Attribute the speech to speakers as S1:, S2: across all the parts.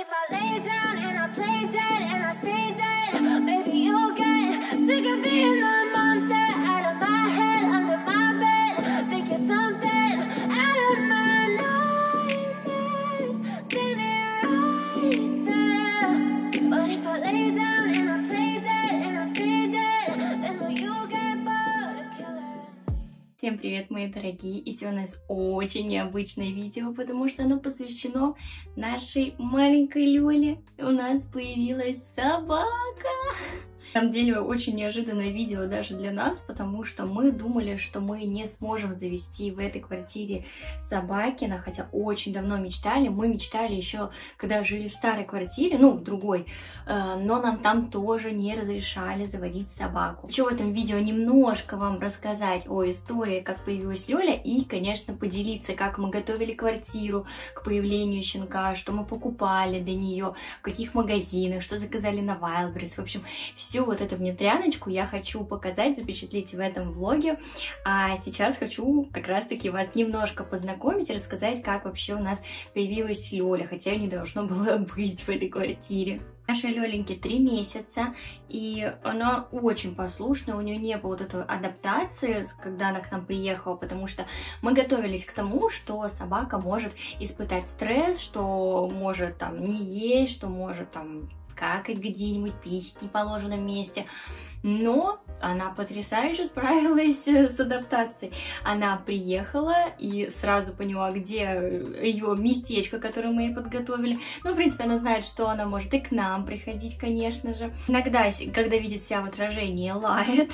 S1: if I lay down and I play dead and I stay dead, baby, you'll get sick of being the monster out of my head, under my bed, thinking something out of my nightmares, standing right there. But if I lay down and I play dead and I stay dead, then will you get bored of killing?
S2: Всем привет, мои дорогие! И сегодня у нас очень необычное видео, потому что оно посвящено нашей маленькой Лёле. У нас появилась собака! На самом деле, очень неожиданное видео даже для нас, потому что мы думали, что мы не сможем завести в этой квартире собакина, хотя очень давно мечтали. Мы мечтали еще, когда жили в старой квартире, ну, в другой, но нам там тоже не разрешали заводить собаку. Хочу в этом видео немножко вам рассказать о истории, как появилась Лёля, и, конечно, поделиться, как мы готовили квартиру к появлению щенка, что мы покупали для нее, в каких магазинах, что заказали на Wildberries. В общем, всю вот эту внутряночку я хочу показать, запечатлеть в этом влоге. А сейчас хочу как раз-таки вас немножко познакомить и рассказать, как вообще у нас появилась Лёля, хотя ее не должно было быть в этой квартире. Нашей Лёленьке 3 месяца, и она очень послушная, у нее не было вот этой адаптации, когда она к нам приехала, потому что мы готовились к тому, что собака может испытать стресс, что может там не есть, что может там какать где-нибудь, пить в неположенном месте. Но она потрясающе справилась с адаптацией. Она приехала и сразу поняла, где ее местечко, которое мы ей подготовили. Ну, в принципе, она знает, что она может и к нам приходить, конечно же. Иногда, когда видит себя в отражении, лает,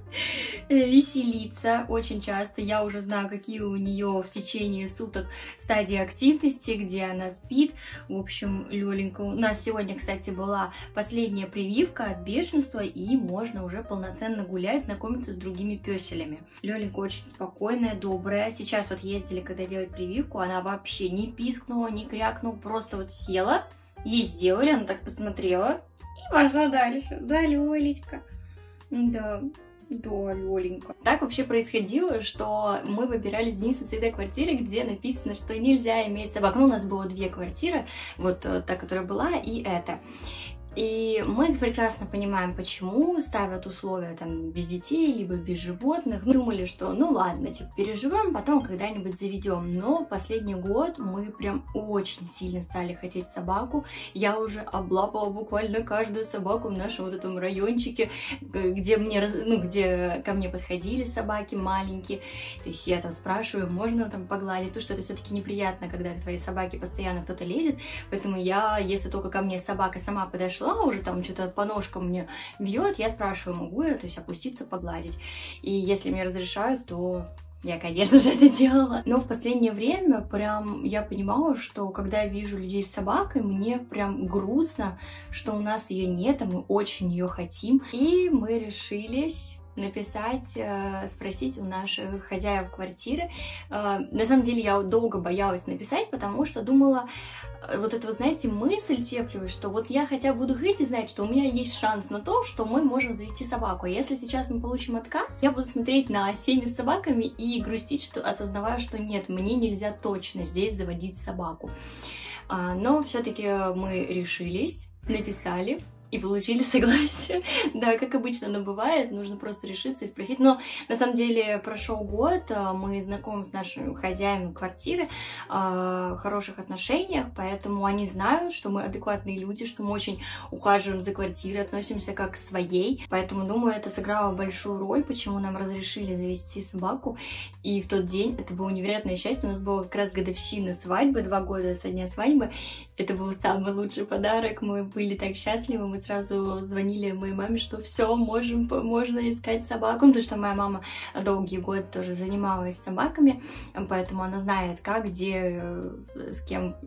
S2: веселится очень часто. Я уже знаю, какие у нее в течение суток стадии активности, где она спит. В общем, Лёленька. У нас сегодня, кстати, была последняя прививка от бешенства, и можно уже полноценно гулять, знакомиться с другими пёселями. Лёленька очень спокойная, добрая. Сейчас вот ездили, когда делали прививку, она вообще не пискнула, не крякнула, просто вот села, ей сделали, она так посмотрела и пошла дальше. Да, Лёлечка. Да, Лёленька. Так вообще происходило, что мы выбирали с Денисом всегда квартиры, где написано, что нельзя иметь собак. Ну, у нас было 2 квартиры, вот та, которая была, и эта. И мы прекрасно понимаем, почему ставят условия там без детей, либо без животных. Мы думали, что ну ладно, типа переживем, потом когда-нибудь заведем. Но в последний год мы прям очень сильно стали хотеть собаку. Я уже облапала буквально каждую собаку в нашем вот этом райончике, где где ко мне подходили собаки маленькие. То есть я там спрашиваю, можно там погладить, потому что это все-таки неприятно, когда к твоей собаке постоянно кто-то лезет. Поэтому я, если только ко мне собака сама подошла, уже там что-то по ножкам мне бьет, я спрашиваю, могу я, то есть опуститься, погладить. И если мне разрешают, то я, конечно же, это делала. Но в последнее время прям я понимала, что когда я вижу людей с собакой, мне прям грустно, что у нас ее нет, а мы очень ее хотим. И мы решились написать, спросить у наших хозяев квартиры. На самом деле я долго боялась написать, потому что думала, вот это вот, знаете, мысль теплилась, что вот я хотя бы буду говорить и знать, что у меня есть шанс на то, что мы можем завести собаку. Если сейчас мы получим отказ, я буду смотреть на семьи с собаками и грустить, что осознавая, что нет, мне нельзя точно здесь заводить собаку. Но все-таки мы решились, написали и получили согласие. Да, как обычно оно бывает, нужно просто решиться и спросить. Но на самом деле прошел год, мы знакомы с нашими хозяевами квартиры, в хороших отношениях, поэтому они знают, что мы адекватные люди, что мы очень ухаживаем за квартирой, относимся как к своей. Поэтому, думаю, это сыграло большую роль, почему нам разрешили завести собаку. И в тот день это было невероятное счастье. У нас была как раз годовщина свадьбы, 2 года со дня свадьбы. Это был самый лучший подарок. Мы были так счастливы. Мы сразу звонили моей маме, что все, можно искать собаку, потому что моя мама долгие годы тоже занималась собаками, поэтому она знает, как, где, с кем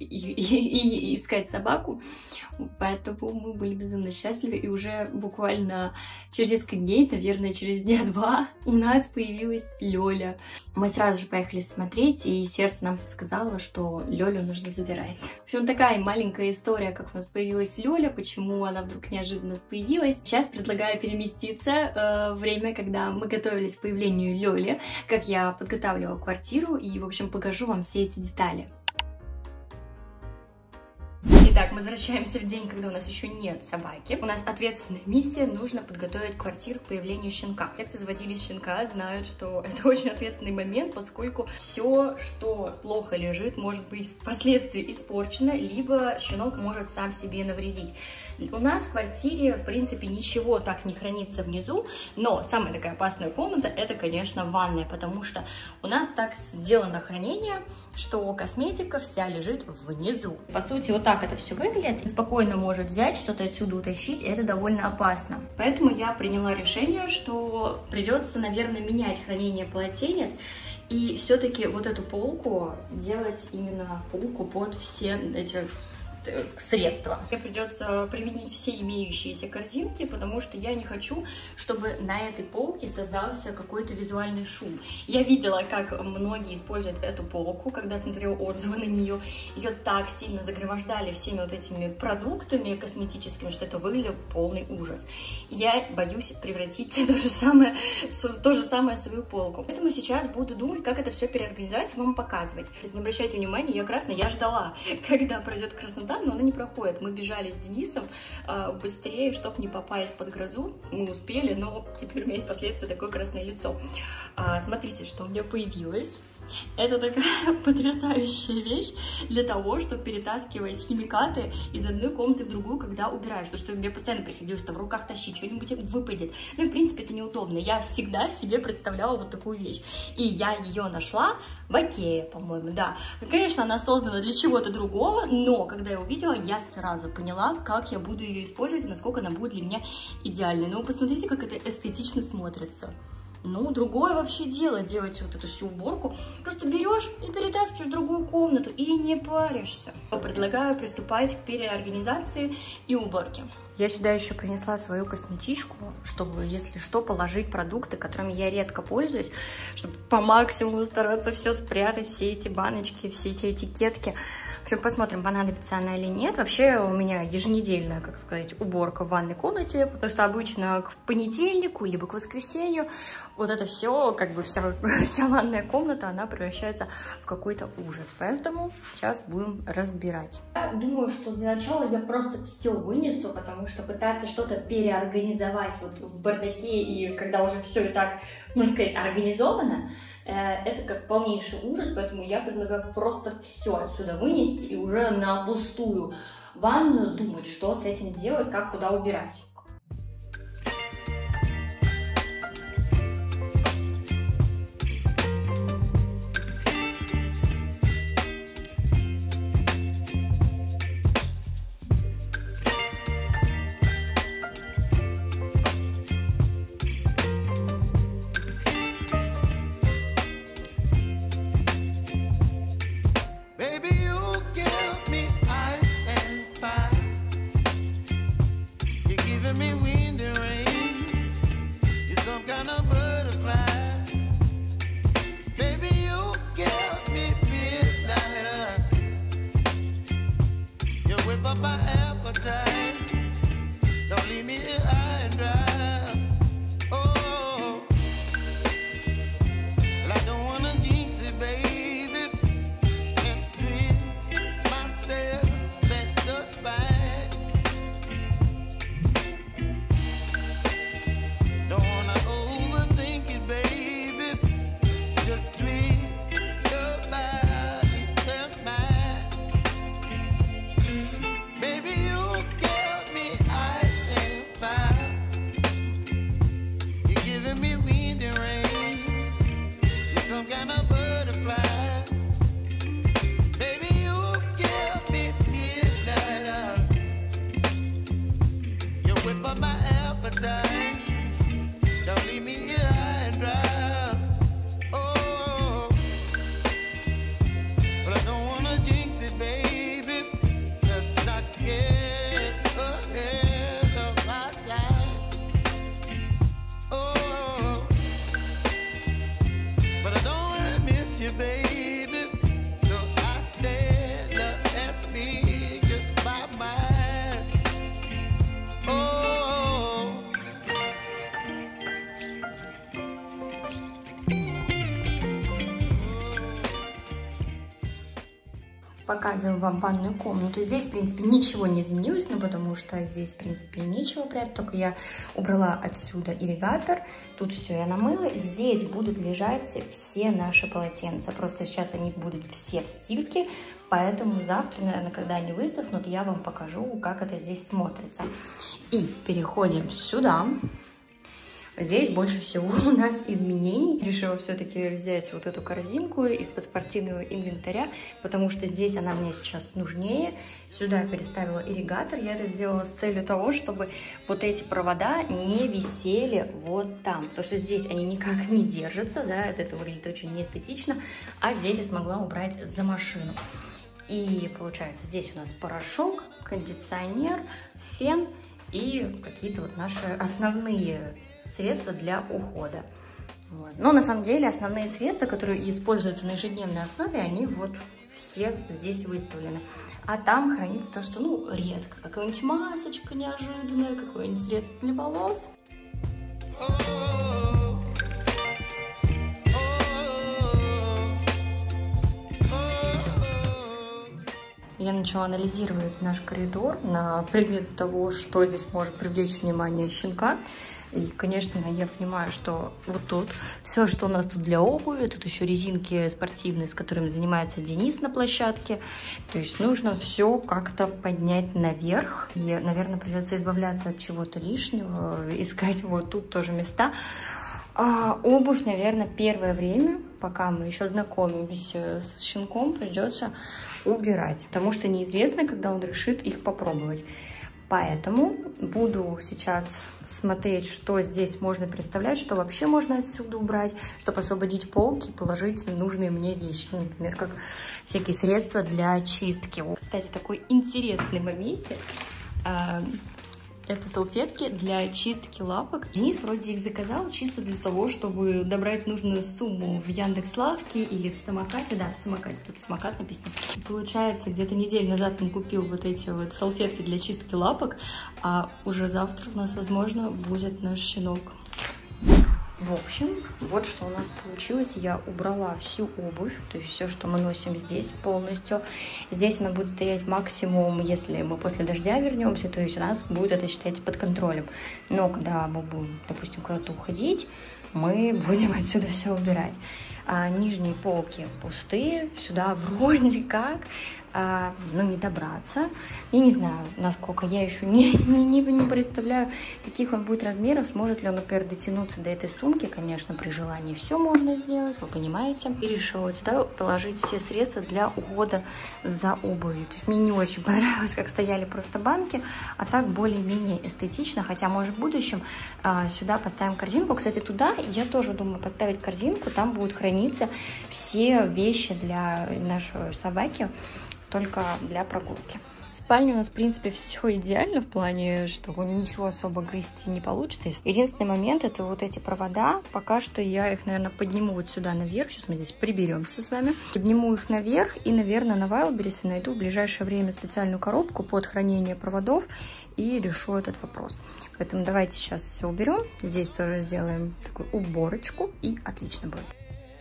S2: и искать собаку. Поэтому мы были безумно счастливы, и уже буквально через несколько дней, наверное, через дня 2 у нас появилась Лёля. Мы сразу же поехали смотреть, и сердце нам подсказало, что Лёлю нужно забирать. В общем, такая маленькая история, как у нас появилась Лёля, почему она вдруг неожиданно появилась. Сейчас предлагаю переместиться в время, когда мы готовились к появлению Лёли, как я подготавливала квартиру, и, в общем, покажу вам все эти детали. Итак, мы возвращаемся в день, когда у нас еще нет собаки. У нас ответственная миссия, нужно подготовить квартиру к появлению щенка. Те, кто заводили щенка, знают, что это очень ответственный момент, поскольку все, что плохо лежит, может быть впоследствии испорчено, либо щенок может сам себе навредить. У нас в квартире, в принципе, ничего так не хранится внизу, но самая такая опасная комната — это, конечно, ванная, потому что у нас так сделано хранение, что косметика вся лежит внизу. По сути, вот так это все выглядит. Спокойно может взять, что-то отсюда утащить, и это довольно опасно. Поэтому я приняла решение, что придется, наверное, менять хранение полотенец и все-таки вот эту полку делать именно полку под все эти средства. Мне придется применить все имеющиеся корзинки, потому что я не хочу, чтобы на этой полке создался какой-то визуальный шум. Я видела, как многие используют эту полку, когда смотрела отзывы на нее. Ее так сильно загромождали всеми вот этими продуктами косметическими, что это выглядел полный ужас. Я боюсь превратить то же самое в свою полку. Поэтому сейчас буду думать, как это все переорганизовать и вам показывать. Не обращайте внимания, ее красная я ждала, когда пройдет краснота, но она не проходит. Мы бежали с Денисом быстрее, чтобы не попасть под грозу. Мы успели, но теперь у меня есть последствия такое красное лицо. Смотрите, что у меня появилось. Это такая потрясающая вещь для того, чтобы перетаскивать химикаты из одной комнаты в другую, когда убираешь. Потому что мне постоянно приходилось в руках тащить, что-нибудь выпадет. Ну и в принципе это неудобно. Я всегда себе представляла вот такую вещь. И я ее нашла в Икее, по-моему, да. Конечно, она создана для чего-то другого, но когда я увидела, я сразу поняла, как я буду ее использовать и насколько она будет для меня идеальной. Ну, посмотрите, как это эстетично смотрится. Ну, другое вообще дело делать вот эту всю уборку. Просто берешь и перетаскиваешь в другую комнату и не паришься. Предлагаю приступать к переорганизации и уборке. Я сюда еще принесла свою косметичку, чтобы, если что, положить продукты, которыми я редко пользуюсь, чтобы по максимуму стараться все спрятать, все эти баночки, все эти этикетки. В общем, посмотрим, понадобится она или нет. Вообще у меня еженедельная, как сказать, уборка в ванной комнате, потому что обычно к понедельнику, либо к воскресенью вот это все, как бы вся ванная комната, она превращается в какой-то ужас. Поэтому сейчас будем разбирать. Я думаю, что для начала я просто все вынесу, потому что пытаться что-то переорганизовать вот в бардаке, и когда уже все и так, можно сказать, организовано, это как полнейший ужас, поэтому я предлагаю просто все отсюда вынести и уже на пустую ванную думать, что с этим делать, как куда убирать. Показываю вам ванную комнату. Здесь, в принципе, ничего не изменилось, ну, потому что здесь, в принципе, нечего прятать. Только я убрала отсюда ирригатор. Тут все я намыла. Здесь будут лежать все наши полотенца. Просто сейчас они будут все в стирке. Поэтому завтра, наверное, когда они высохнут, я вам покажу, как это здесь смотрится. И переходим сюда. Здесь больше всего у нас изменений. Решила все-таки взять вот эту корзинку из-под спортивного инвентаря, потому что здесь она мне сейчас нужнее. Сюда я переставила ирригатор. Я это сделала с целью того, чтобы вот эти провода не висели вот там. Потому что здесь они никак не держатся, да, это выглядит очень неэстетично. А здесь я смогла убрать за машину. И получается, здесь у нас порошок, кондиционер, фен и какие-то вот наши основные средства для ухода. Вот. Но на самом деле основные средства, которые используются на ежедневной основе, они вот все здесь выставлены. А там хранится то, что, ну, редко. Какая-нибудь масочка неожиданная, какое-нибудь средство для волос. Я начала анализировать наш коридор на предмет того, что здесь может привлечь внимание щенка. И, конечно, я понимаю, что вот тут все, что у нас тут для обуви, тут еще резинки спортивные, с которыми занимается Денис на площадке. То есть нужно все как-то поднять наверх. И, наверное, придется избавляться от чего-то лишнего, искать вот тут тоже места. А обувь, наверное, первое время, пока мы еще знакомимся с щенком, придется убирать, потому что неизвестно, когда он решит их попробовать. Поэтому буду сейчас смотреть, что здесь можно представлять, что вообще можно отсюда убрать, чтобы освободить полки и положить нужные мне вещи. Например, как всякие средства для очистки. Кстати, такой интересный момент. Это салфетки для очистки лапок. Денис вроде их заказал чисто для того, чтобы добрать нужную сумму в Яндекс.Лавке или в самокате. Да, в самокате, тут самокат написано. И получается, где-то неделю назад он купил вот эти вот салфетки для чистки лапок, а уже завтра у нас, возможно, будет наш щенок. В общем, вот что у нас получилось. Я убрала всю обувь, то есть все, что мы носим здесь полностью. Здесь она будет стоять максимум, если мы после дождя вернемся, то есть у нас будет это, считайте, под контролем. Но когда мы будем, допустим, куда-то уходить, мы будем отсюда все убирать. А нижние полки пустые, сюда вроде как, ну, не добраться. Я не знаю, насколько, я еще не представляю, каких он будет размеров, сможет ли он, например, дотянуться до этой сумки. Конечно, при желании все можно сделать, вы понимаете. И решила сюда положить все средства для ухода за обувью. То есть мне не очень понравилось, как стояли просто банки, а так более-менее эстетично, хотя, может, в будущем сюда поставим корзинку. Кстати, туда я тоже думаю поставить корзинку, там будут храниться все вещи для нашей собаки, только для прогулки. В спальне у нас, в принципе, все идеально в плане, что ничего особо грызти не получится. Единственный момент — это вот эти провода. Пока что я их, наверное, подниму вот сюда наверх. Сейчас мы здесь приберемся с вами. Подниму их наверх и, наверное, на Wildberries найду в ближайшее время специальную коробку под хранение проводов и решу этот вопрос. Поэтому давайте сейчас все уберем. Здесь тоже сделаем такую уборочку, и отлично будет.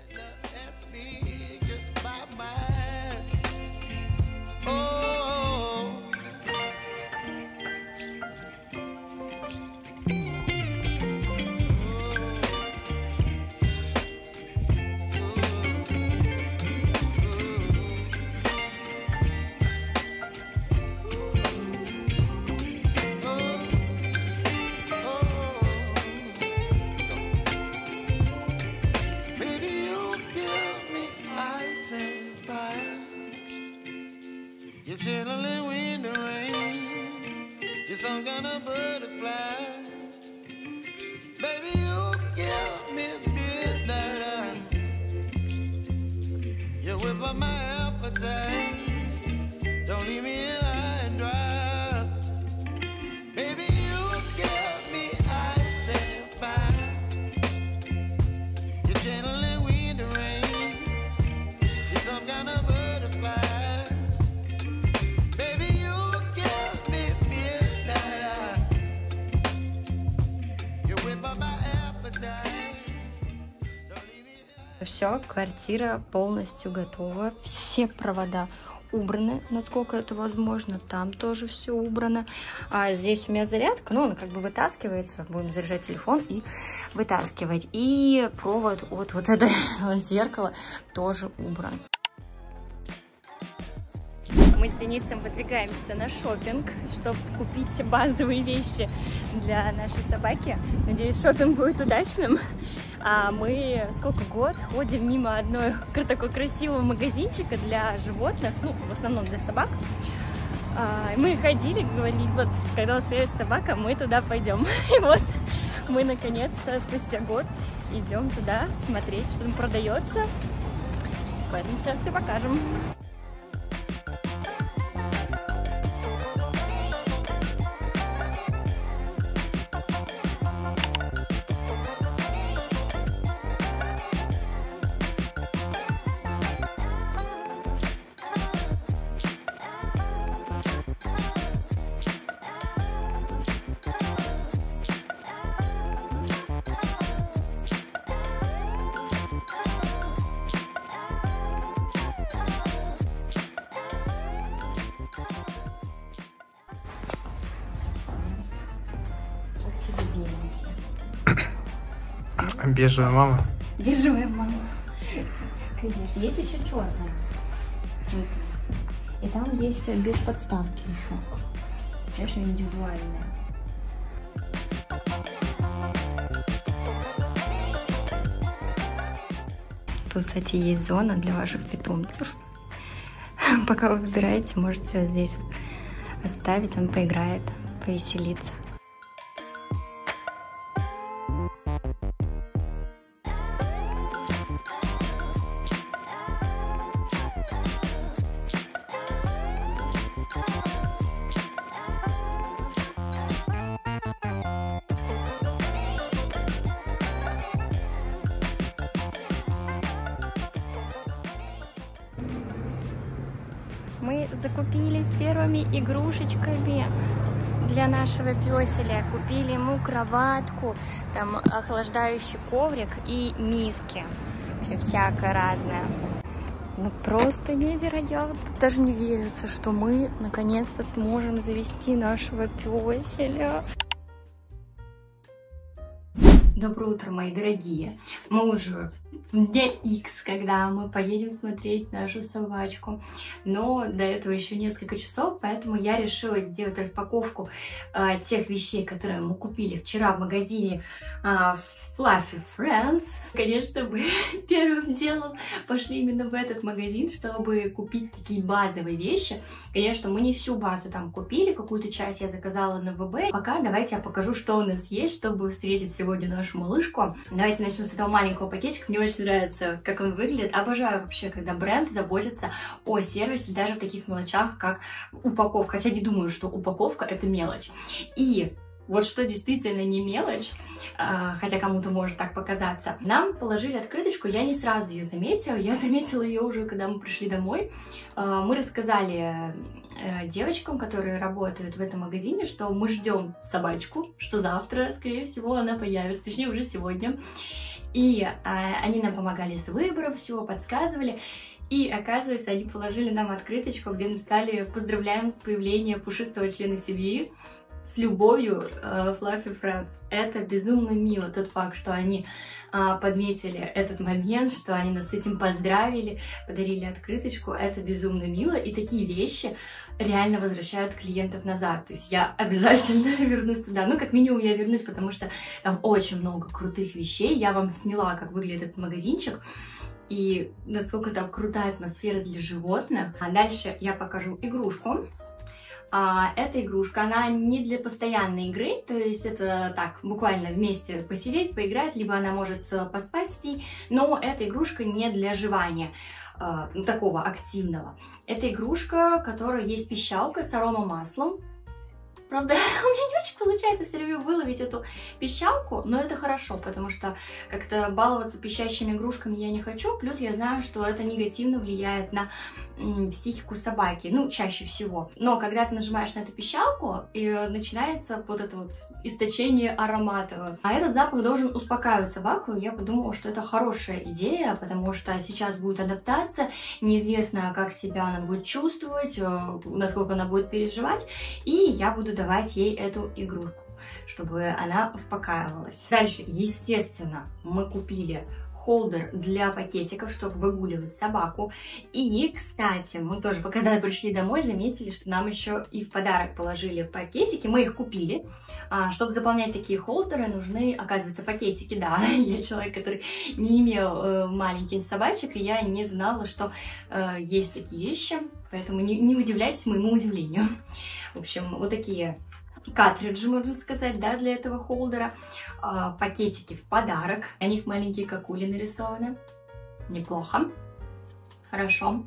S1: Some kind of butterfly, baby, you give me midnight. You whip up my appetite. Don't leave me here high and dry. Baby, you give me ice and fire. You're channeling wind and rain. You're some kind of butterfly. Все, квартира полностью готова, все провода
S2: убраны, насколько это возможно. Там тоже все убрано. А здесь у меня зарядка, ну, она как бы вытаскивается. Будем заряжать телефон и вытаскивать. И провод от вот этого зеркала тоже убран. Мы с Денисом выдвигаемся на шопинг, чтобы купить базовые вещи для нашей собаки. Надеюсь, шопинг будет удачным. А мы год ходим мимо одного такого красивого магазинчика для животных, ну, в основном для собак. Мы ходили, говорили, вот, когда у нас появится собака, мы туда пойдем. И вот мы наконец-то спустя год идем туда смотреть, что там продается. Поэтому сейчас все покажем.
S3: Бежевая мама.
S2: Бежевая мама. Конечно. Есть еще черная. И там есть без подставки еще. Конечно, индивидуальная. Тут, кстати, есть зона для ваших питомцев. Пока вы выбираете, можете здесь оставить, он поиграет, повеселится. Мы закупились первыми игрушечками для нашего пёселя. Купили ему кроватку, там охлаждающий коврик и миски. В общем, всякое разное. Ну, просто невероятно. Даже не верится, что мы наконец-то сможем завести нашего пёселя. Доброе утро, мои дорогие. Мы уже в день X, когда мы поедем смотреть нашу собачку. Но до этого еще несколько часов, поэтому я решила сделать распаковку тех вещей, которые мы купили вчера в магазине Fluffy Friends. Конечно, мы первым делом пошли именно в этот магазин, чтобы купить такие базовые вещи. Конечно, мы не всю базу там купили, какую-то часть я заказала на ВБ. Пока давайте я покажу, что у нас есть, чтобы встретить сегодня нашу малышку. Давайте начнем с этого маленького пакетика. Мне очень нравится, как он выглядит. Обожаю вообще, когда бренд заботится о сервисе, даже в таких мелочах, как упаковка. Хотя не думаю, что упаковка — это мелочь. И вот что действительно не мелочь, хотя кому-то может так показаться. Нам положили открыточку, я не сразу ее заметила. Я заметила ее уже, когда мы пришли домой. Мы рассказали девочкам, которые работают в этом магазине, что мы ждем собачку, что завтра, скорее всего, она появится, точнее, уже сегодня. И они нам помогали с выбором, всего подсказывали. И, оказывается, они положили нам открыточку, где написали: «Поздравляем с появлением пушистого члена семьи. С любовью, Fluffy Friends». Это безумно мило, тот факт, что они подметили этот момент, что они нас с этим поздравили, подарили открыточку. Это безумно мило, и такие вещи реально возвращают клиентов назад. То есть я обязательно вернусь туда. Ну, как минимум, я вернусь, потому что там очень много крутых вещей. Я вам сняла, как выглядит этот магазинчик, и насколько там крутая атмосфера для животных. А дальше я покажу игрушку. Эта игрушка, она не для постоянной игры, то есть это так, буквально вместе посидеть, поиграть, либо она может поспать с ней, но эта игрушка не для жевания, такого активного. Это игрушка, в которой есть пищалка с аромамаслом. Правда, у меня не очень получается все время выловить эту пищалку, но это хорошо, потому что как-то баловаться пищащими игрушками я не хочу, плюс я знаю, что это негативно влияет на психику собаки, ну, чаще всего. Но когда ты нажимаешь на эту пищалку, и начинается вот это вот источение аромата. А этот запах должен успокаивать собаку, и я подумала, что это хорошая идея, потому что сейчас будет адаптация, неизвестно, как себя она будет чувствовать, насколько она будет переживать, и я буду давать ей эту игрушку, чтобы она успокаивалась. Дальше, естественно, мы купили холдер для пакетиков, чтобы выгуливать собаку. И, кстати, мы тоже, когда пришли домой, заметили, что нам еще и в подарок положили пакетики. Мы их купили. Чтобы заполнять такие холдеры, нужны, оказывается, пакетики. Да, я человек, который не имел маленьких собачек, и я не знала, что есть такие вещи. Поэтому не удивляйтесь моему удивлению. В общем, вот такие картриджи, можно сказать, да, для этого холдера. Пакетики в подарок. На них маленькие какули нарисованы. Неплохо. Хорошо.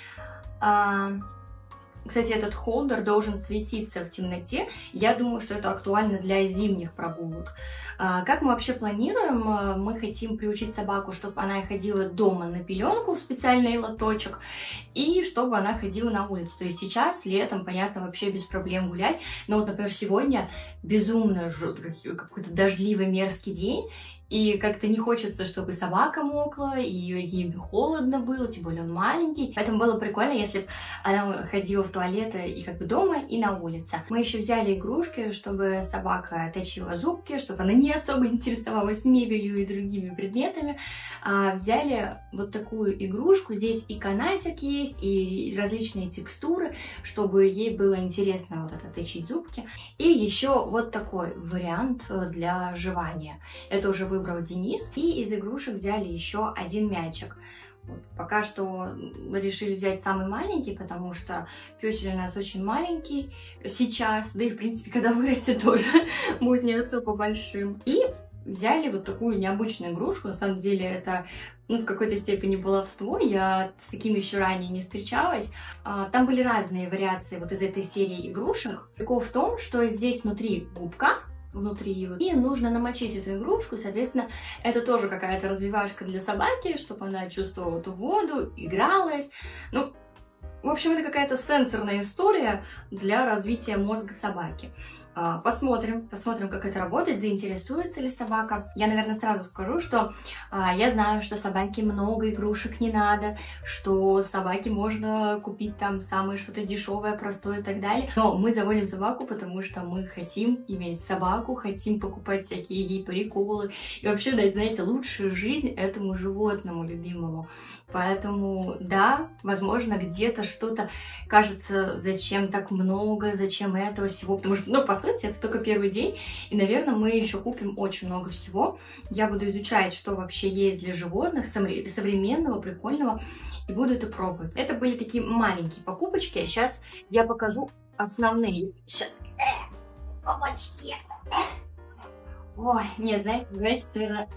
S2: Кстати, этот холдер должен светиться в темноте. Я думаю, что это актуально для зимних прогулок. Как мы вообще планируем? Мы хотим приучить собаку, чтобы она ходила дома на пеленку в специальный лоточек, и чтобы она ходила на улицу. То есть сейчас, летом, понятно, вообще без проблем гулять. Но вот, например, сегодня безумно какой-то дождливый, мерзкий день, и как-то не хочется, чтобы собака мокла, и ей холодно было, тем более он маленький. Поэтому было прикольно, если бы она ходила в туалет и как бы дома, и на улице. Мы еще взяли игрушки, чтобы собака точила зубки, чтобы она не особо интересовалась мебелью и другими предметами. Взяли вот такую игрушку. Здесь и канатик есть, и различные текстуры, чтобы ей было интересно вот это точить зубки. И еще вот такой вариант для жевания. Это уже выбрал Денис. И из игрушек взяли еще один мячик. Вот. Пока что решили взять самый маленький, потому что пёсель у нас очень маленький сейчас, да и в принципе, когда вырастет, тоже будет не особо большим. И взяли вот такую необычную игрушку. На самом деле это, в какой-то степени баловство. Я с таким еще ранее не встречалась. Там были разные вариации вот из этой серии игрушек. Прикол в том, что здесь внутри губка, и нужно намочить эту игрушку, соответственно, это тоже какая-то развивашка для собаки, чтобы она чувствовала эту воду, игралась. Ну, в общем, это какая-то сенсорная история для развития мозга собаки. Посмотрим, как это работает, заинтересуется ли собака. Я, наверное, сразу скажу, что я знаю, что собаке много игрушек не надо, что собаке можно купить там самое что-то дешевое, простое и так далее. Но мы заводим собаку, потому что мы хотим иметь собаку, хотим покупать всякие ей приколы и вообще дать, знаете, лучшую жизнь этому животному любимому. Поэтому, да, возможно, где-то что-то кажется, зачем так много, зачем этого всего, потому что, по сути, это только первый день, и, наверное, мы еще купим очень много всего. Я буду изучать, что вообще есть для животных, современного, прикольного, и буду это пробовать. Это были такие маленькие покупочки, а сейчас я покажу основные. Сейчас. Помочки. Ой, нет, знаете, давайте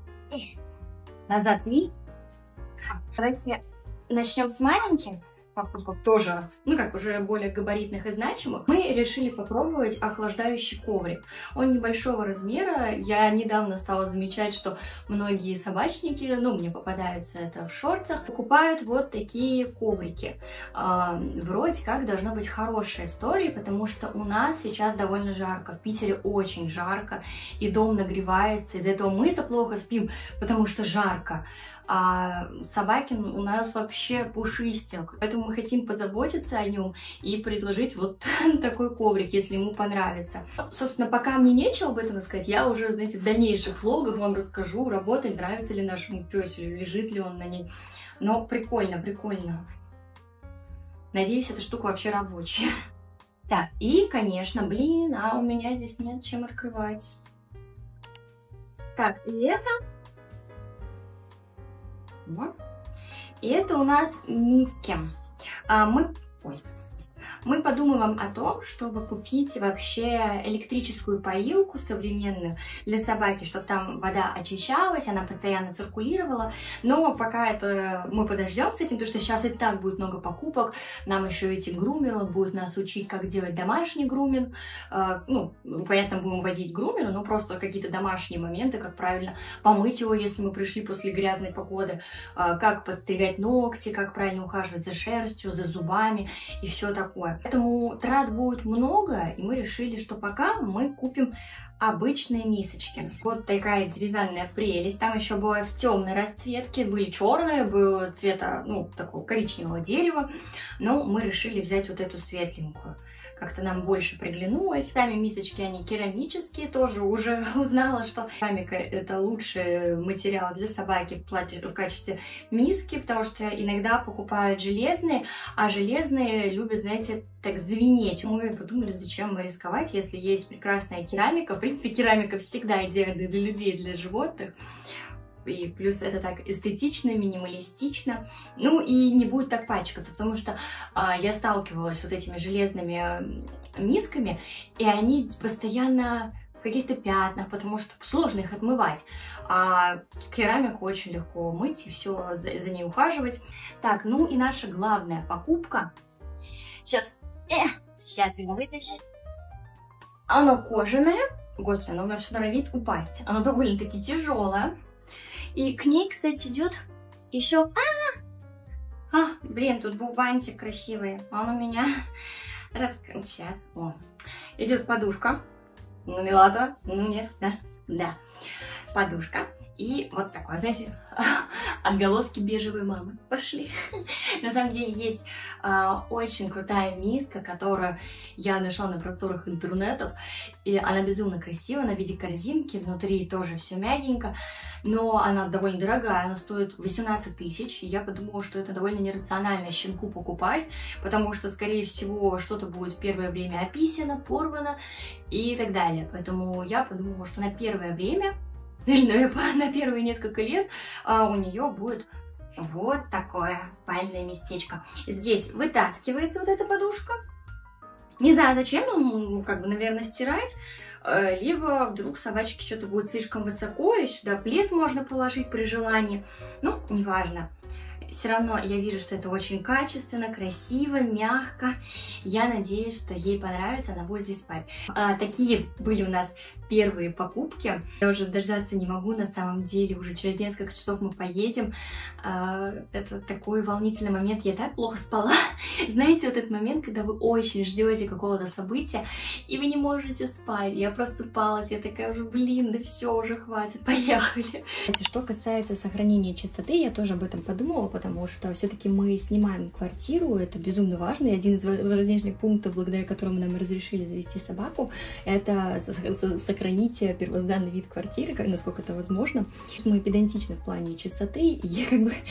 S2: назад вниз. Давайте начнем с маленьких покупок, тоже, как уже более габаритных и значимых. Мы решили попробовать охлаждающий коврик. Он небольшого размера. Я недавно стала замечать, что многие собачники, мне попадается это в шортах, покупают вот такие коврики. Вроде как должна быть хорошая история, потому что у нас сейчас довольно жарко. В Питере очень жарко, и дом нагревается. Из-за этого мы-то плохо спим, потому что жарко. А собаки у нас вообще пушистик. Поэтому мы хотим позаботиться о нем и предложить вот такой коврик, если ему понравится. Собственно, пока мне нечего об этом рассказать, я уже, знаете, в дальнейших влогах вам расскажу, работает, нравится ли нашему пёселю, лежит ли он на ней. Но прикольно, прикольно. Надеюсь, эта штука вообще рабочая. Так, и, конечно, у меня здесь нет чем открывать. Так, и это... И это у нас миски. Мы подумываем о том, чтобы купить вообще электрическую поилку современную для собаки, чтобы там вода очищалась, она постоянно циркулировала. Но пока это мы подождем с этим, потому что сейчас и так будет много покупок. Нам еще идти к грумеру, он будет нас учить, как делать домашний груминг. Ну, понятно, будем водить грумера, но просто какие-то домашние моменты, как правильно помыть его, если мы пришли после грязной погоды, как подстригать ногти, как правильно ухаживать за шерстью, за зубами и все такое. Поэтому трат будет много, и мы решили, что пока мы купим обычные мисочки. Вот такая деревянная прелесть. Там еще была в темной расцветке, были черные, было цвета, ну, такого коричневого дерева, но мы решили взять вот эту светленькую. Как-то нам больше приглянулось. Сами мисочки, они керамические, тоже уже узнала, что керамика — это лучший материал для собаки в качестве миски, потому что иногда покупают железные, а железные любят, знаете, так звенеть. Мы подумали, зачем мы рисковать, если есть прекрасная керамика. В принципе, керамика всегда идеальна для людей, для животных. И плюс это так эстетично, минималистично. Ну и не будет так пачкаться, потому что я сталкивалась с вот этими железными мисками, и они постоянно в каких-то пятнах, потому что сложно их отмывать. А керамику очень легко мыть и все за ней ухаживать. Так, ну и наша главная покупка. Сейчас его вытащу. Оно кожаное. Господи, оно у меня все норовит упасть. Оно довольно-таки тяжелое. И к ней, кстати, идет еще... Блин, тут был бантик красивый. Он у меня... Сейчас. О. Идет подушка. Ну, милата. Ну, нет, да. Да. Подушка. И вот такое, знаете, отголоски бежевой мамы пошли. На самом деле есть очень крутая миска, которую я нашла на просторах интернетов. И она безумно красивая, на виде корзинки, внутри тоже все мягенько. Но она довольно дорогая, она стоит 18 тысяч. И я подумала, что это довольно нерационально щенку покупать, потому что, скорее всего, что-то будет в первое время описано, порвано и так далее. Поэтому я подумала, что на первое время... или на первые несколько лет у нее будет вот такое спальное местечко. Здесь вытаскивается вот эта подушка. Не знаю зачем, ну, как бы, наверное, стирать. Либо вдруг собачке что-то будет слишком высоко, и сюда плед можно положить при желании. Ну, неважно. Все равно я вижу, что это очень качественно, красиво, мягко. Я надеюсь, что ей понравится, она будет здесь спать. Такие были у нас первые покупки. Я уже дождаться не могу, на самом деле. Уже через несколько часов мы поедем. Это такой волнительный момент. Я так плохо спала. Знаете, вот этот момент, когда вы очень ждете какого-то события, и вы не можете спать. Я просыпалась, я такая уже, блин, да все, уже хватит, поехали. Что касается сохранения чистоты, я тоже об этом подумала, потому что все-таки мы снимаем квартиру, это безумно важно, и один из важнейших пунктов, благодаря которому нам разрешили завести собаку, это сохранить первозданный вид квартиры, насколько это возможно. Мы педантичны в плане чистоты, и как бы...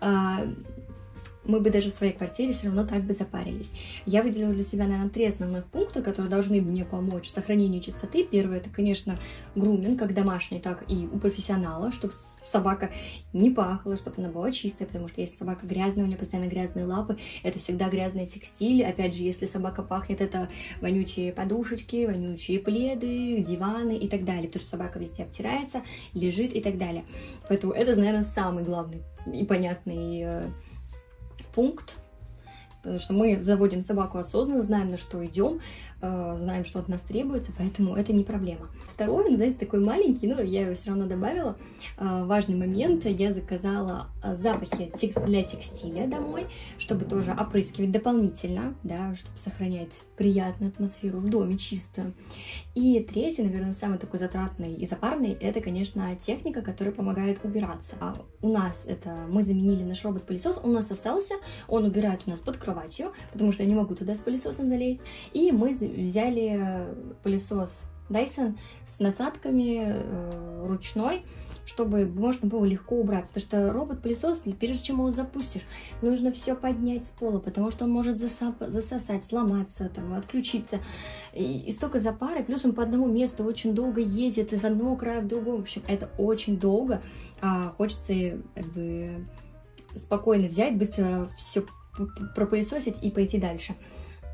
S2: мы бы даже в своей квартире все равно так бы запарились. Я выделила для себя, наверное, 3 основных пункта, которые должны мне помочь в сохранении чистоты. Первое — это, конечно, груминг, как домашний, так и у профессионала, чтобы собака не пахла, чтобы она была чистая, потому что если собака грязная, у нее постоянно грязные лапы, это всегда грязный текстиль. Опять же, если собака пахнет, это вонючие подушечки, вонючие пледы, диваны и так далее, потому что собака везде обтирается, лежит и так далее. Поэтому это, наверное, самый главный и понятный пункт, потому что мы заводим собаку осознанно, знаем, на что идем, знаем, что от нас требуется, поэтому это не проблема. Второй, знаете, такой маленький, но я его все равно добавила, важный момент, я заказала запахи для текстиля домой, чтобы тоже опрыскивать дополнительно, да, чтобы сохранять приятную атмосферу в доме, чистую. И третий, наверное, самый такой затратный и запарный, это, конечно, техника, которая помогает убираться. У нас это, мы заменили наш робот-пылесос, он у нас остался, он убирает у нас под кроватью, потому что я не могу туда с пылесосом залезть, и мы взяли пылесос Dyson с насадками ручной, чтобы можно было легко убрать, потому что робот-пылесос, прежде чем его запустишь, нужно все поднять с пола, потому что он может засосать, сломаться, там, отключиться, и столько запары, плюс он по одному месту очень долго ездит из одного края в другой, в общем, это очень долго, хочется как бы спокойно взять, быстро все пропылесосить и пойти дальше.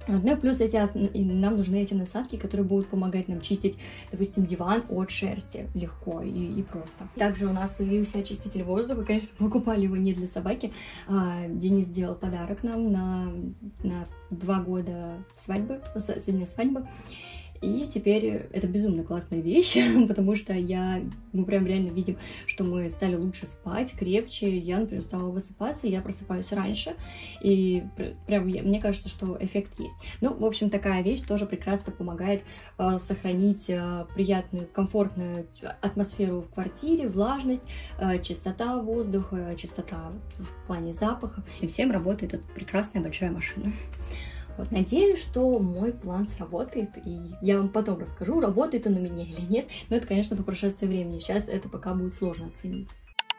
S2: Вот. Ну и плюс нам нужны эти насадки, которые будут помогать нам чистить, допустим, диван от шерсти легко и просто. Также у нас появился очиститель воздуха. Конечно, покупали его не для собаки. Денис сделал подарок нам на 2 года свадьбы, со дня свадьбы. И теперь это безумно классная вещь, потому что мы прям реально видим, что мы стали лучше спать, крепче. Я, например, стала высыпаться, я просыпаюсь раньше, и прям мне кажется, что эффект есть. Ну, в общем, такая вещь тоже прекрасно помогает сохранить приятную, комфортную атмосферу в квартире, влажность, чистота воздуха, чистота в плане запаха. И всем работает эта прекрасная большая машина. Вот, надеюсь, что мой план сработает, и я вам потом расскажу, работает он у меня или нет. Но это, конечно, по прошествии времени. Сейчас это пока будет сложно оценить.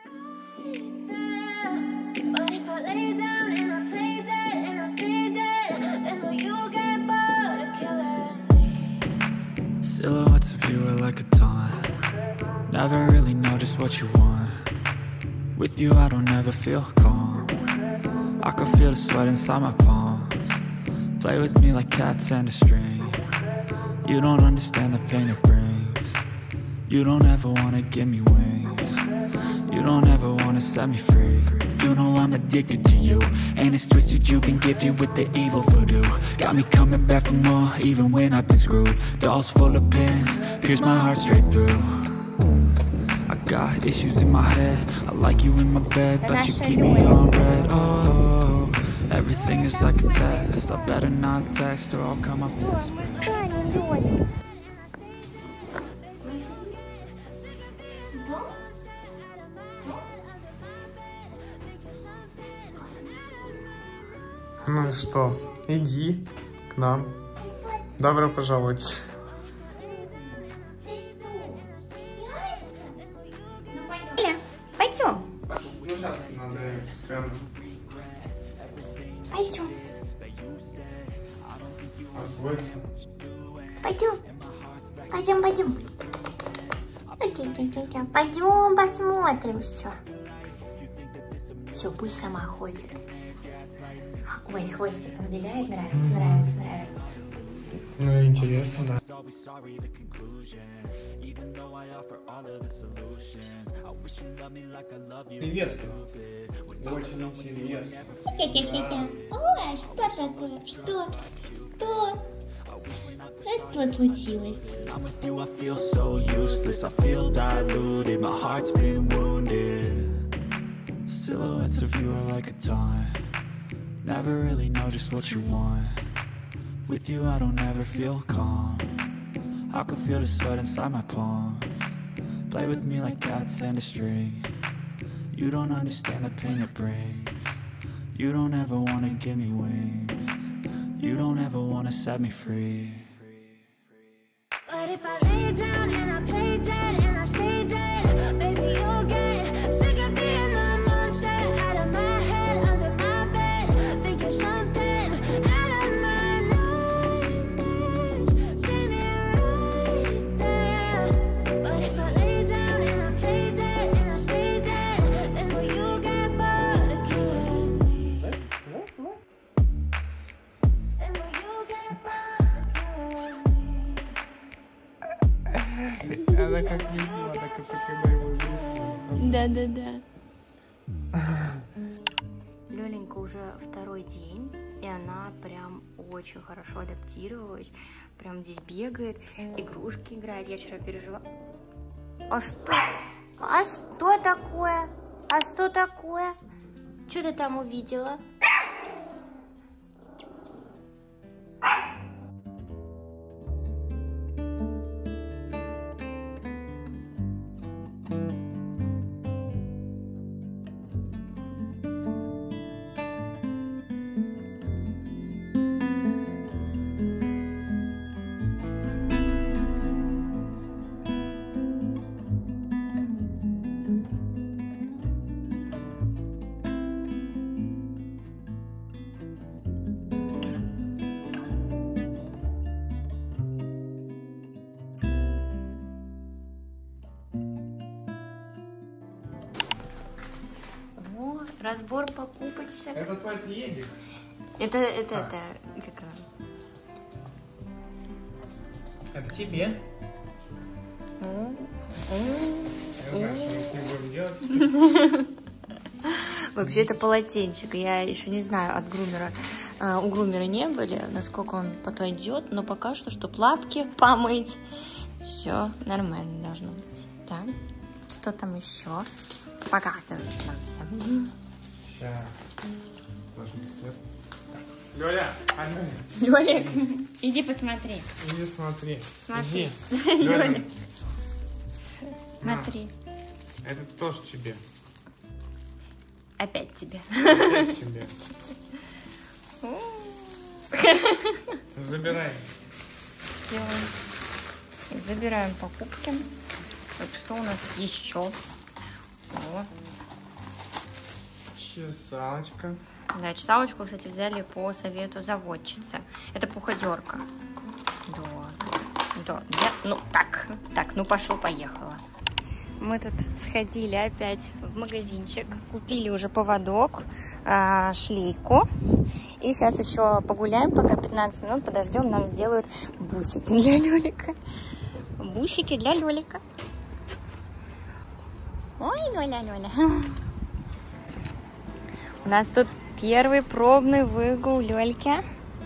S3: Silhouettes of you are like a taunt. Never really know just what you want. With you I don't ever feel calm. I can feel the sweat inside my palms. Play with me like cats and a string. You don't understand the pain it brings. You don't ever wanna give me wings. You don't ever wanna set me free. You know I'm addicted to you, and it's twisted, you've been gifted with the evil voodoo. Got me coming back for more, even when I've been screwed. Dolls full of pins, pierce my heart straight through. I got issues in my head, I like you in my bed, but you keep me on red. Oh, everything is like a test, I better not text or I'll come off desperate.
S4: Ну что, иди к нам. Добро пожаловать.
S2: Пойдем.
S4: Ну сейчас надо скрин.
S2: Пойдем.
S4: Освоиться.
S5: Пойдем. Пойдем. Пойдем посмотрим все. Все, пусть сама ходит. Ой, хвостиком виляет, нравится.
S4: Ну, интересно, да. Приветствую. Очень интересно.
S5: Ой, что такое? Что? Что случилось?
S3: I'm with you, I feel so useless. I feel diluted, my heart's been wounded. Silhouettes of you are like a taunt. Never really know just what you want. With you I don't ever feel calm. I can feel the sweat inside my palms. Play with me like cats and a string. You don't understand the pain it brings. You don't ever wanna give me wings. You don't ever wanna set me free.
S1: But if I lay down and I play dead and I stay dead, baby, you'll get sick of being the monster out of my head, under my bed, thinking something out of my nightmares. See me right there. But if I lay down and I play dead and I stay dead, then will you get bored of killing me? Then will you get bored of killing me?
S4: Она как видела, так это когда его видела.
S2: Да. Лёленька уже 2-й день, и она прям очень хорошо адаптировалась. Прям здесь бегает, игрушки играет. Я вчера переживала.
S5: А что такое? Что ты там увидела?
S2: Разбор покупочек.
S4: Это твой пледик.
S2: Это как
S4: Это тебе.
S2: Вообще это полотенчик. Я еще не знаю от грумера. У грумера не были, насколько он подойдет, но пока что, чтобы лапки помыть, все нормально должно быть. Так, что там еще? Показывает нам всем.
S4: Сейчас. Лёля,
S2: Лёлик, иди посмотри.
S4: иди смотри.
S2: Смотри.
S4: Иди.
S2: Лёлик,
S4: На,
S2: смотри.
S4: это тоже тебе.
S2: Опять тебе.
S4: Опять тебе. Забирай.
S2: Все. Забираем покупки. Так, что у нас еще? О.
S4: Чесалочка.
S2: Да, чесалочку, кстати, взяли по совету заводчицы. Это пуходерка. Да. Ну, так, ну пошел, поехала. Мы тут сходили опять в магазинчик, купили уже поводок, шлейку. И сейчас еще погуляем, пока 15 минут подождем, нам сделают бусики для Лёлика. Бусики для Лёлика. Ой, Лёля. У нас тут первый пробный выгул Лёльки.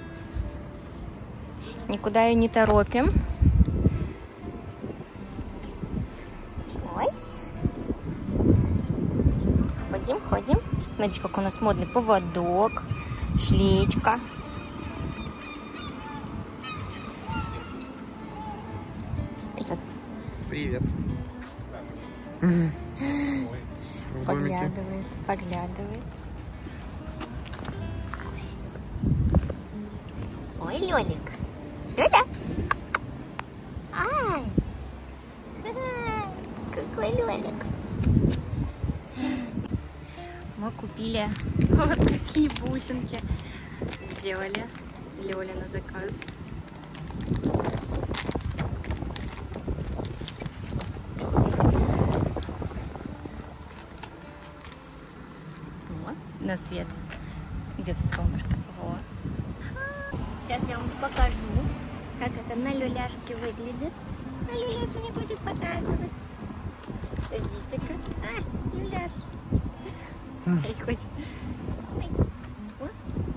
S2: Никуда ее не торопим. Ой. Ходим. Смотрите, как у нас модный поводок, шлечка.
S4: Привет.
S2: Поглядывает. Ой, Лёлик. Лёля. Ай. Какой Лёлик. Мы купили вот такие бусинки. Сделали Лёля на заказ. Вот, на свет. Где тут солнышко? Вот. Сейчас я вам покажу, как это на люляшке выглядит. А Люляша не будет показывать. Подождите-ка. Люляш. Хочет. Вот.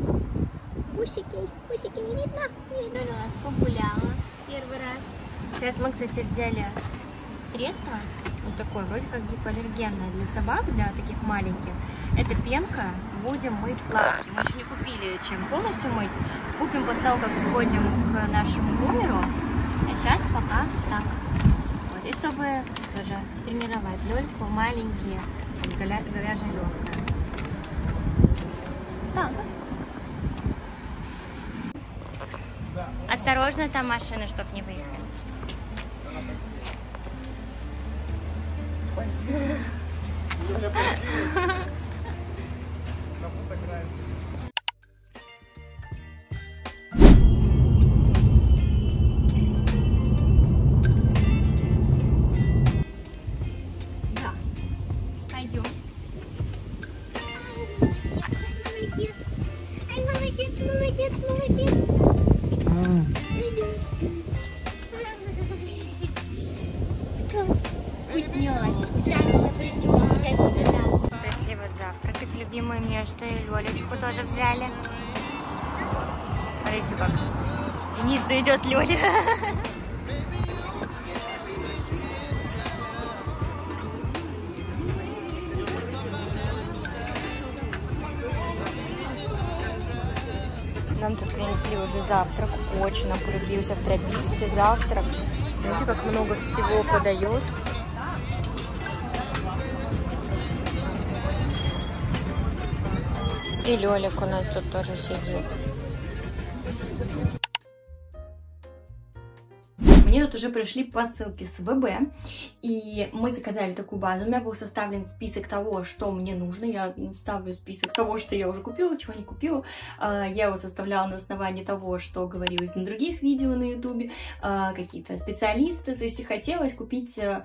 S2: Бусики не видно? Не видно, Люляш погуляла первый раз. Сейчас мы, кстати, взяли средство. Вот такое, вроде как гипоаллергенное для собак, для таких маленьких. Это пенка. Будем мыть лапки. Мы еще не купили, чем полностью мыть. Купим после того, как сходим к нашему грумеру. А сейчас пока так. Вот. И чтобы тоже тренировать Лёльку маленькие, говяжьи лёгкие. Так. Осторожно, там машина, чтоб не выехали. Да, пойдем. Молодец. Вкуснёшь. Сейчас я приду, я тебе дам. Пришли вот завтракать. Любимую Мешту и Лёлечку тоже взяли. Смотрите, как Денису идет Лёля. Нам тут принесли уже завтрак. Очень нам полюбился в Трописте завтрак. Видите, как много всего подают. И Лёлик у нас тут тоже сидит. Мне тут уже пришли посылки с ВБ, и мы заказали такую базу. У меня был составлен список того, что мне нужно. Я вставлю список того, что я уже купила, чего не купила. Я его составляла на основании того, что говорилось на других видео на ютубе, какие-то специалисты. То есть и хотелось купить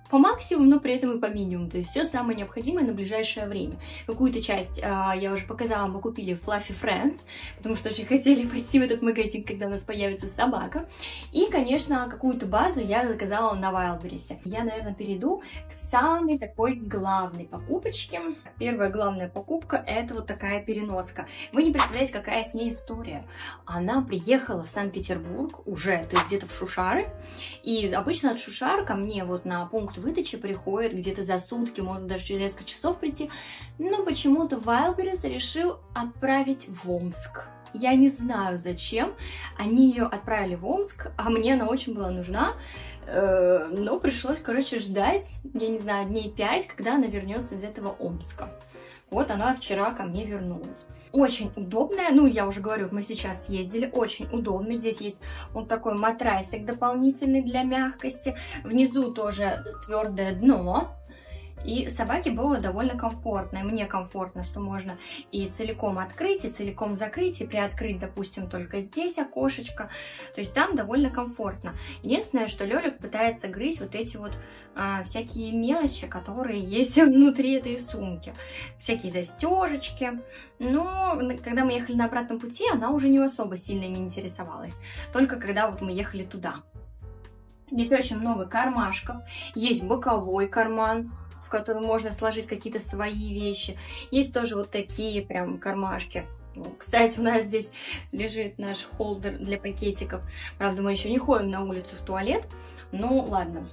S2: по максимуму, но при этом и по минимуму. То есть все самое необходимое на ближайшее время. Какую-то часть я уже показала, мы купили в Fluffy Friends, потому что очень хотели пойти в этот магазин, когда у нас появится собака. И, конечно, какую-то базу я заказала на Wildberries. Я, наверное, перейду к самой такой главной покупочке. Первая главная покупка — это вот такая переноска. Вы не представляете, какая с ней история. Она приехала в Санкт-Петербург уже, то есть где-то в Шушары. И обычно от Шушар ко мне вот на пункт выдачи приходит где-то за сутки, можно даже через несколько часов прийти. Но почему-то Wildberries решил отправить в Омск. Я не знаю зачем. Они ее отправили в Омск, а мне она очень была нужна. Но пришлось, короче, ждать, я не знаю, дней 5, когда она вернется из этого Омска. Вот она вчера ко мне вернулась. Очень удобная, ну, я уже говорю, мы сейчас ездили, очень удобно. Здесь есть вот такой матрасик дополнительный для мягкости. Внизу тоже твердое дно. И собаке было довольно комфортно, и мне комфортно, что можно и целиком открыть, и целиком закрыть, и приоткрыть, допустим, только здесь окошечко. То есть там довольно комфортно. Единственное, что Лёлик пытается грызть вот эти вот всякие мелочи, которые есть внутри этой сумки. Всякие застежечки. Но когда мы ехали на обратном пути, она уже не особо сильно ими интересовалась. Только когда вот мы ехали туда. Здесь очень много кармашков. Есть боковой карман, в который можно сложить какие-то свои вещи. Есть тоже вот такие прям кармашки. Кстати, у нас здесь лежит наш холдер для пакетиков. Правда, мы еще не ходим на улицу в туалет. Ну, ладно.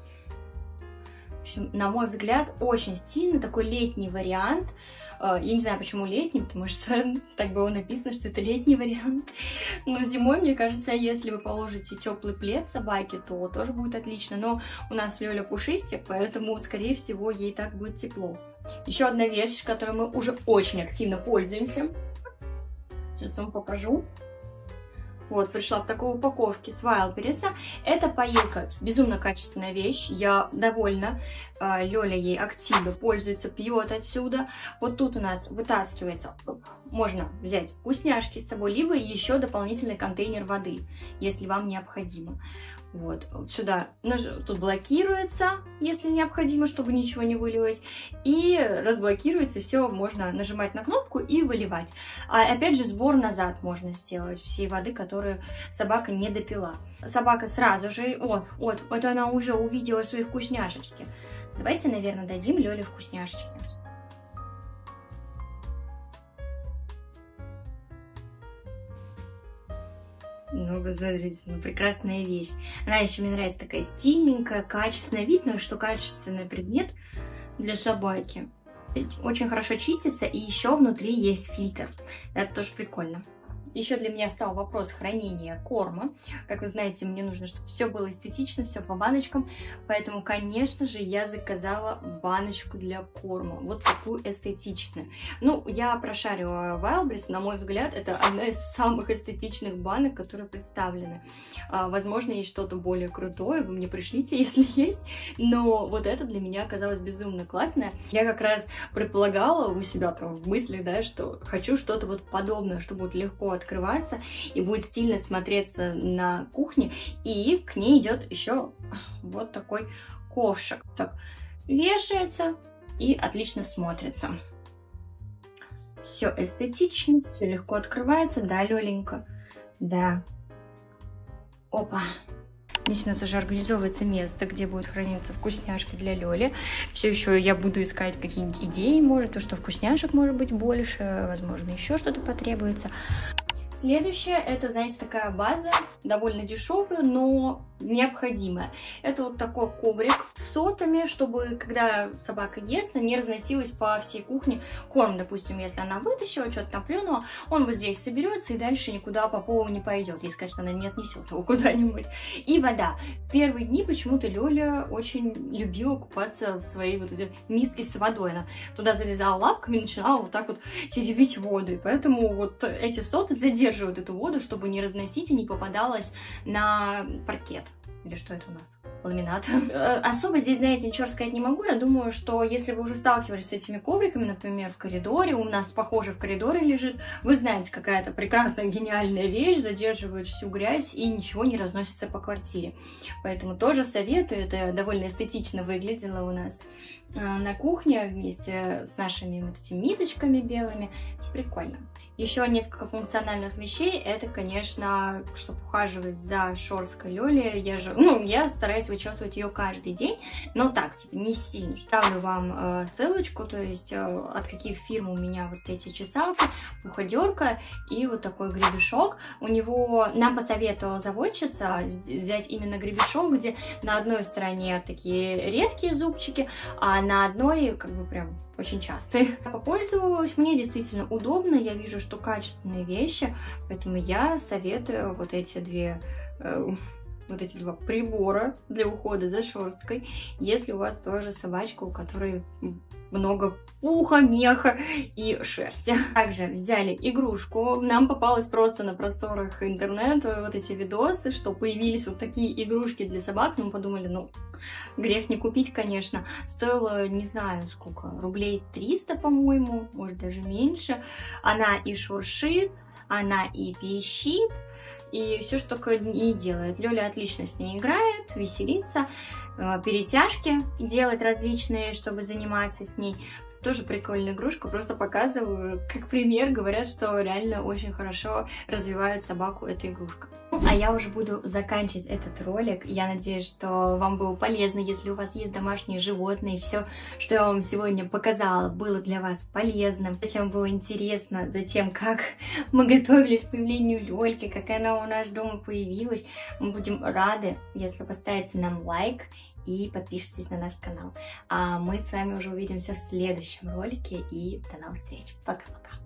S2: В общем, на мой взгляд, очень стильный, такой летний вариант. Я не знаю, почему летний, потому что так было написано, что это летний вариант. Но зимой, мне кажется, если вы положите теплый плед собаке, то тоже будет отлично. Но у нас Лёля пушистик, поэтому, скорее всего, ей так будет тепло. Еще одна вещь, которой мы уже очень активно пользуемся. Сейчас вам покажу. Вот, пришла в такой упаковке с Wildberries. Это поилка, безумно качественная вещь, я довольна. Лёля ей активно пользуется, пьет отсюда. Вот тут у нас вытаскивается, можно взять вкусняшки с собой, либо еще дополнительный контейнер воды, если вам необходимо. Вот сюда тут блокируется, если необходимо, чтобы ничего не вылилось, и разблокируется, все, можно нажимать на кнопку и выливать. А опять же, сбор назад можно сделать всей воды, которую собака не допила. Собака сразу же, вот она уже увидела свои вкусняшечки. Давайте, наверное, дадим Лёле вкусняшечки. Ну, вы смотрите, прекрасная вещь. Она еще мне нравится, такая стильненькая, качественная. Видно, что качественный предмет для собаки. Очень хорошо чистится, и еще внутри есть фильтр. Это тоже прикольно. Еще для меня стал вопрос хранения корма. Как вы знаете, мне нужно, чтобы все было эстетично, все по баночкам. Поэтому, конечно же, я заказала баночку для корма. Вот такую эстетичную. Ну, я прошарила Wildberries. На мой взгляд, это одна из самых эстетичных банок, которые представлены. Возможно, есть что-то более крутое. Вы мне пришлите, если есть. Но вот это для меня оказалось безумно классное. Я как раз предполагала у себя там в мыслях, да, что хочу что-то вот подобное, что будет легко открываться и будет стильно смотреться на кухне. И к ней идет еще вот такой ковшик. Так, вешается и отлично смотрится. Все эстетично, все легко открывается, да, Лёленька? Да. Опа. Здесь у нас уже организовывается место, где будет храниться вкусняшки для Лёли. Все еще я буду искать какие-нибудь идеи, может, то, что вкусняшек может быть больше, возможно, еще что-то потребуется. Следующее, это, знаете, такая база, довольно дешевая, но необходимая. Это вот такой коврик с сотами, чтобы, когда собака ест, не разносилась по всей кухне корм. Допустим, если она вытащила, что-то наплюнула, он вот здесь соберется и дальше никуда по полу не пойдет, если, конечно, она не отнесет его куда-нибудь. И вода. В первые дни почему-то Лёля очень любила купаться в своей вот этой миске с водой. Она туда залезала лапками и начинала вот так вот теребить воду. И поэтому вот эти соты задерживают эту воду, чтобы не разносить и не попадалась на паркет. Или что это у нас? ламинат. Особо здесь, знаете, ничего сказать не могу. Я думаю, что если вы уже сталкивались с этими ковриками, например, в коридоре, у нас похоже в коридоре лежит, вы знаете, какая-то прекрасная, гениальная вещь, задерживает всю грязь и ничего не разносится по квартире. Поэтому тоже советую, это довольно эстетично выглядело у нас на кухне вместе с нашими вот этими мисочками белыми. Прикольно. Еще несколько функциональных вещей, это, конечно, чтобы ухаживать за шорсткой Лёли, я стараюсь вычесывать ее каждый день, но так, типа, не сильно. Ставлю вам ссылочку, то есть от каких фирм у меня вот эти чесалки, пуходерка и вот такой гребешок. У него, нам посоветовала заводчица взять именно гребешок, где на одной стороне такие редкие зубчики, а на одной, как бы, прям очень частые. Попользовалась, мне действительно удобно, я вижу, что качественные вещи, поэтому я советую вот эти два прибора для ухода за шерсткой, если у вас тоже собачка, у которой много пуха, меха и шерсти. Также взяли игрушку. Нам попалось просто на просторах интернета вот эти видосы, что появились вот такие игрушки для собак. Но мы подумали, грех не купить, конечно. Стоило, не знаю сколько, рублей 300, по-моему, может даже меньше. Она и шуршит, она и пищит, и все, что только не делает. Лёля отлично с ней играет, веселится, перетяжки делает различные, чтобы заниматься с ней. Тоже прикольная игрушка, просто показываю как пример, говорят, что реально очень хорошо развивает собаку эта игрушка. А я уже буду заканчивать этот ролик. Я надеюсь, что вам было полезно, если у вас есть домашние животные. Все, что я вам сегодня показала, было для вас полезным. Если вам было интересно за тем, как мы готовились к появлению Лёльки, как она у нас дома появилась, мы будем рады, если поставите нам лайк и подпишитесь на наш канал. А мы с вами уже увидимся в следующем ролике, и до новых встреч. Пока-пока.